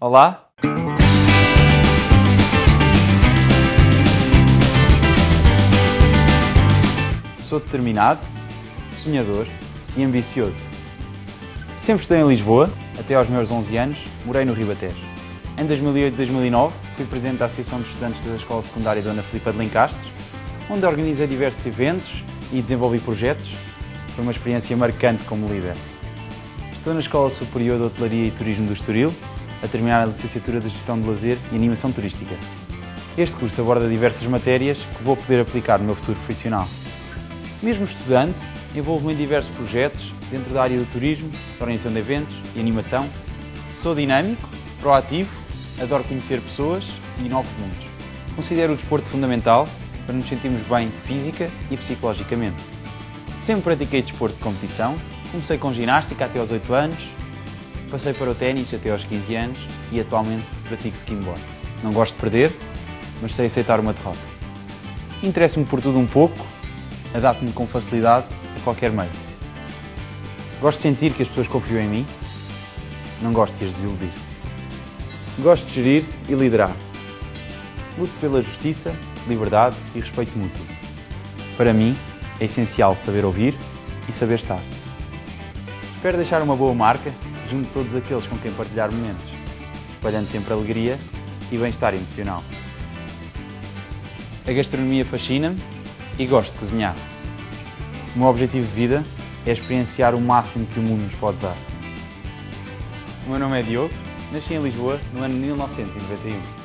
Olá! Sou determinado, sonhador e ambicioso. Sempre estudei em Lisboa, até aos meus 11 anos, morei no Ribatejo. Em 2008 e 2009 fui presidente da Associação de Estudantes da Escola Secundária Dona Filipa de Lencastre, onde organizei diversos eventos e desenvolvi projetos. Foi uma experiência marcante como líder. Estou na Escola Superior de Hotelaria e Turismo do Estoril, a terminar a licenciatura de Gestão de Lazer e Animação Turística. Este curso aborda diversas matérias que vou poder aplicar no meu futuro profissional. Mesmo estudando, envolvo-me em diversos projetos dentro da área do turismo, da organização de eventos e animação. Sou dinâmico, proativo, adoro conhecer pessoas e novos mundos. Considero o desporto fundamental para nos sentirmos bem física e psicologicamente. Sempre pratiquei desporto de competição, comecei com ginástica até aos 8 anos, passei para o ténis até aos 15 anos e atualmente pratico skimboard. Não gosto de perder, mas sei aceitar uma derrota. Interesso-me por tudo um pouco, adapto-me com facilidade a qualquer meio. Gosto de sentir que as pessoas confiam em mim, não gosto de as desiludir. Gosto de gerir e liderar. Luto pela justiça, liberdade e respeito mútuo. Para mim, é essencial saber ouvir e saber estar. Espero deixar uma boa marca junto de todos aqueles com quem partilhar momentos, espalhando sempre alegria e bem-estar emocional. A gastronomia fascina-me e gosto de cozinhar. O meu objetivo de vida é experienciar o máximo que o mundo nos pode dar. O meu nome é Diogo, nasci em Lisboa no ano 1991.